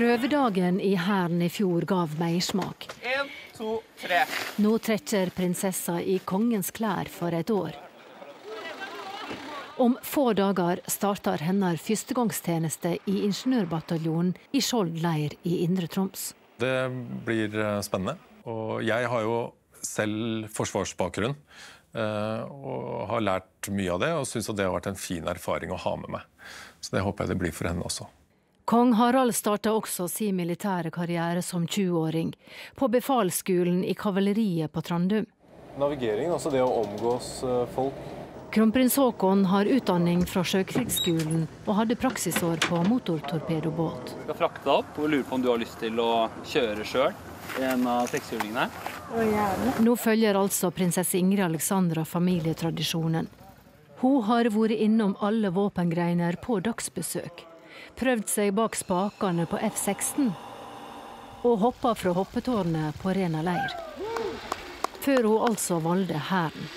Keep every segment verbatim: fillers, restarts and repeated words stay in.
Prøvedagen i Hæren i fjor gav meismak. En, to, tre. Nå trekker prinsessa i kongens klær for et år. Om få dager starter hennes førstegangstjeneste i ingeniørbataljonen i Skjold leir i Indre Troms. Det blir spennende. Og jeg har jo selv forsvarsbakgrunn og har lært mye av det, og synes at det har vært en fin erfaring å ha med meg. Så det håper jeg det blir for henne også. Kong Harald startet også sin militære karriere som tjueåring på befalsskolen i kavaleriet på Trandum. Navigering, altså det å omgås folk. Kronprins Haakon har utdanning fra sjøkrigsskolen og hadde praksisår på motortorpedobåt. Jeg skal frakte opp og lurer på om du har lyst til å kjøre selv i en av sekshjulingene. Nå følger altså prinsesse Ingrid Alexandra familietradisjonen. Hun har vært innom alle våpengreiner på dagsbesøk, prøvd seg bak spakene på F seksten og hoppet fra hoppetårnet på Rena leir. Før hun altså valgte Hæren.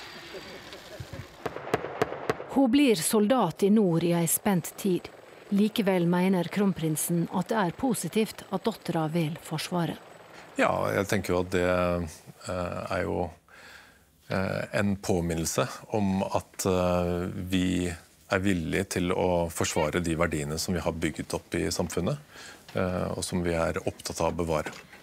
Hun blir soldat i nord i en spent tid. Likevel mener kronprinsen at det er positivt at datteren vil forsvare. Ja, jeg tenker jo at det er jo en påminnelse om at vi er villige til å forsvare de verdiene som vi har bygget opp i samfunnet, og som vi er opptatt av å bevare.